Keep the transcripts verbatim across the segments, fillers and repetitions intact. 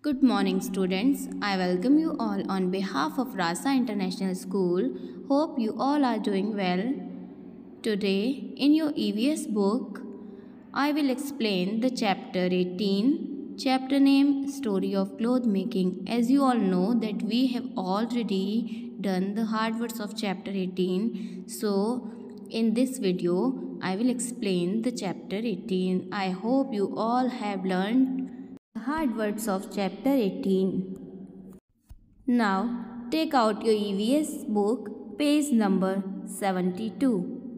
Good morning, students. I welcome you all on behalf of Rasa International School. Hope you all are doing well. Today, in your E V S book, I will explain the chapter eighteen, chapter name Story of Cloth Making. As you all know that we have already done the hard words of chapter eighteen. So, in this video, I will explain the chapter eighteen. I hope you all have learned hard words of chapter eighteen. Now take out your E V S book, page number seventy-two.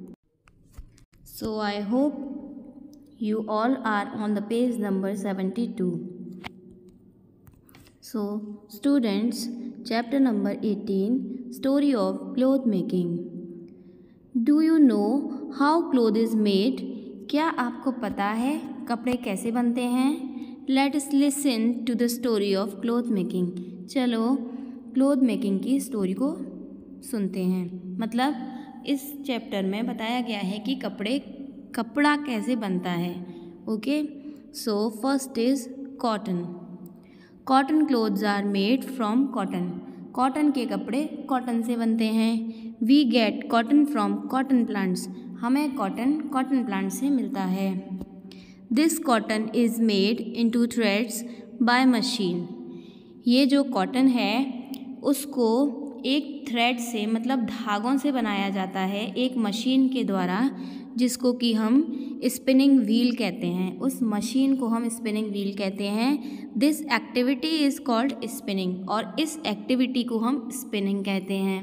So I hope you all are on the page number seventy-two. So students, chapter number eighteen, Story of Cloth Making. Do you know how cloth is made? क्या आपको पता है कपड़े कैसे बनते हैं? Let us listen to the story of cloth making. चलो cloth making की स्टोरी को सुनते हैं। मतलब इस चैप्टर में बताया गया है कि कपड़े कपड़ा कैसे बनता है। Okay, so first is cotton. Cotton clothes are made from cotton. Cotton के कपड़े कॉटन से बनते हैं। We get cotton from cotton plants. हमें कॉटन कॉटन प्लांट से मिलता है। This cotton is made into threads by machine. ये जो कॉटन है उसको एक थ्रेड से मतलब धागों से बनाया जाता है एक मशीन के द्वारा, जिसको कि हम स्पिनिंग व्हील कहते हैं। उस मशीन को हम स्पिनिंग व्हील कहते हैं। This activity is called spinning, और इस एक्टिविटी को हम स्पिनिंग कहते हैं।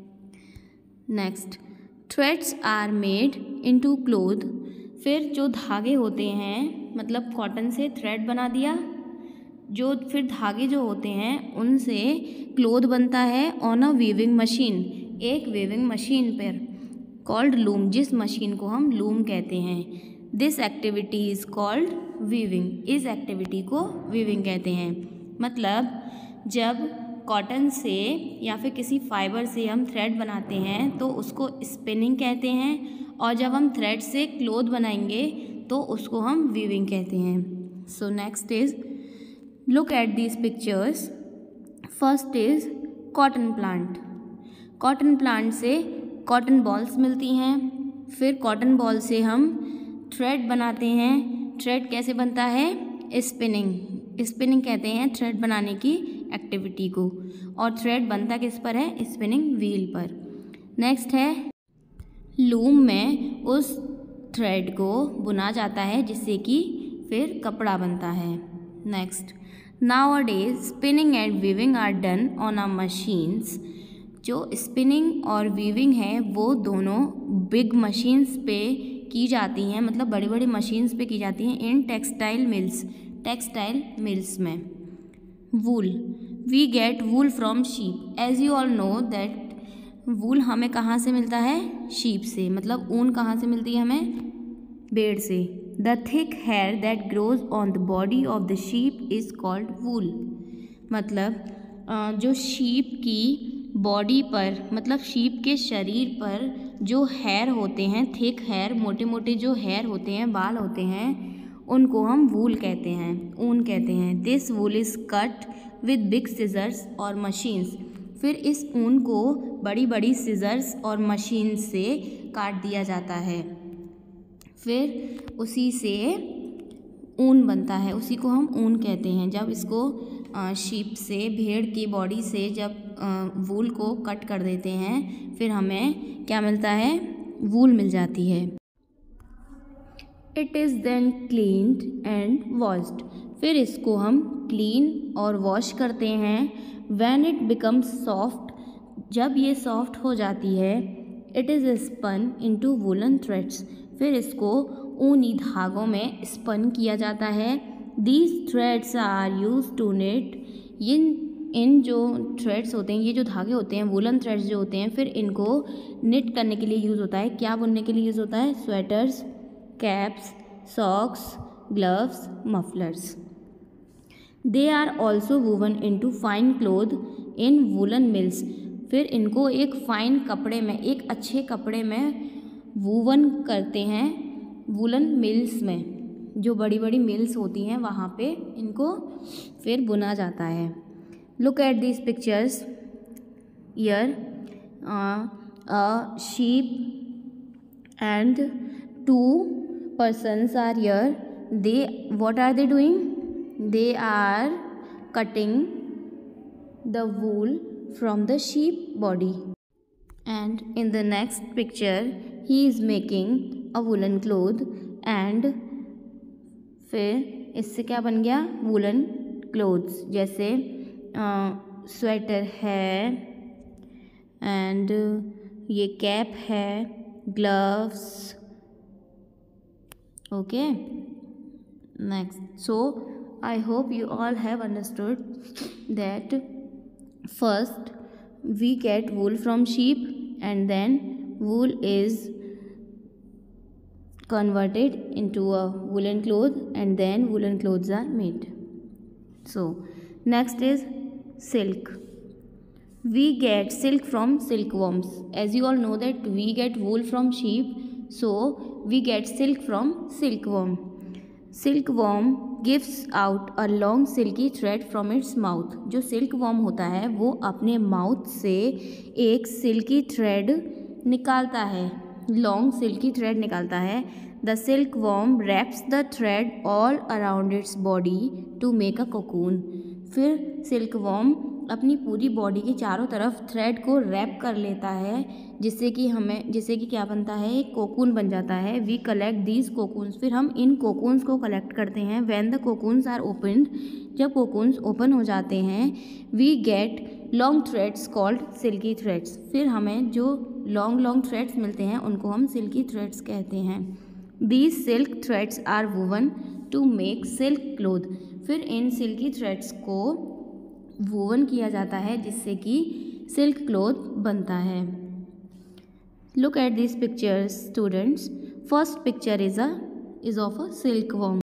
Next, threads are made into cloth. फिर जो धागे होते हैं, मतलब कॉटन से थ्रेड बना दिया, जो फिर धागे जो होते हैं उनसे क्लोथ बनता है ऑन अ वीविंग मशीन, एक वीविंग मशीन पर, कॉल्ड लूम, जिस मशीन को हम लूम कहते हैं। This activity is called weaving. इस एक्टिविटी को वीविंग कहते हैं। मतलब जब कॉटन से या फिर किसी फाइबर से हम थ्रेड बनाते हैं तो उसको स्पिनिंग कहते हैं, और जब हम थ्रेड से क्लोथ बनाएंगे तो उसको हम वीविंग कहते हैं। So next is look at these pictures. First is cotton plant. Cotton plant से कॉटन बॉल्स मिलती हैं। फिर कॉटन बॉल से हम थ्रेड बनाते हैं। थ्रेड कैसे बनता है? स्पिनिंग। स्पिनिंग कहते हैं थ्रेड बनाने की एक्टिविटी को, और थ्रेड बनता किस पर है? स्पिनिंग व्हील पर। नेक्स्ट है लूम में उस थ्रेड को बुना जाता है जिससे कि फिर कपड़ा बनता है। Next, nowadays spinning and weaving are done on a machines. जो स्पिनिंग और वीविंग है वो दोनों बिग मशीन्स पे की जाती हैं, मतलब बड़ी बड़ी मशीन्स पे की जाती हैं in textile mills, textile mills में। Wool, we get wool from sheep. As you all know that wool हमें कहाँ से मिलता है? शीप से। मतलब ऊन कहाँ से मिलती है हमें? भेड़ से। The thick hair that grows on the body of the sheep is called wool. मतलब जो शीप की बॉडी पर, मतलब शीप के शरीर पर जो हेयर होते हैं, थिक हेयर, मोटे मोटे जो हेयर होते हैं, बाल होते हैं, उनको हम वूल कहते हैं, ऊन कहते हैं। This wool is cut with big scissors और मशीन्स। फिर इस ऊन को बड़ी बड़ी सिजर्स और मशीन से काट दिया जाता है। फिर उसी से ऊन बनता है, उसी को हम ऊन कहते हैं। जब इसको शीप से, भेड़ की बॉडी से जब वूल को कट कर देते हैं, फिर हमें क्या मिलता है? वूल मिल जाती है। It is then cleaned and washed. फिर इसको हम क्लीन और वॉश करते हैं। When it becomes soft, जब ये सॉफ्ट हो जाती है, it is spun into woolen threads। फिर इसको ऊनी धागों में स्पन किया जाता है। These threads are used to knit। इन इन जो थ्रेड्स होते हैं, ये जो धागे होते हैं, वूलन थ्रेड्स जो होते हैं, फिर इनको निट करने के लिए यूज़ होता है। क्या बुनने के लिए यूज़ होता है? Sweaters, caps, socks, gloves, mufflers. They are also woven into fine cloth in woollen mills. फिर इनको एक फाइन कपड़े में, एक अच्छे कपड़े में वूवन करते हैं वूलन मिल्स में। जो बड़ी बड़ी मिल्स होती हैं वहाँ पे इनको फिर बुना जाता है। Look at this pictures here, a sheep and two persons are here. They, what are they doing? They are cutting the wool from the sheep body. And in the next picture he is making a woolen cloth, and फिर इससे क्या बन गया, woollen clothes, जैसे sweater है and ये cap है, gloves. Okay, next, so I hope you all have understood that first we get wool from sheep and then wool is converted into a woolen cloth and then woolen clothes are made. So next is silk. We get silk from silkworms. As you all know that we get wool from sheep, so we get silk from silkworm. Silkworm gives out a long silky thread from its mouth. जो silkworm होता है वो अपने mouth से एक silkie thread निकालता है, long silkie thread निकालता है। The silkworm wraps the thread all around its body to make a cocoon. फिर सिल्कवर्म अपनी पूरी बॉडी के चारों तरफ थ्रेड को रैप कर लेता है, जिससे कि हमें जिससे कि क्या बनता है, एक कोकून बन जाता है। वी कलेक्ट दीज कोकून्स, फिर हम इन कोकून्स को कलेक्ट करते हैं। When the cocoons are opened, जब कोकून्स ओपन हो जाते हैं, we get long threads called silky threads. फिर हमें जो लॉन्ग लॉन्ग थ्रेड्स मिलते हैं उनको हम सिल्की थ्रेड्स कहते हैं। These silk threads are woven to make silk cloth. फिर इन सिल्की थ्रेड्स को वूवन किया जाता है जिससे कि सिल्क क्लोथ बनता है। Look at this pictures students. First picture is a is of a silkworm.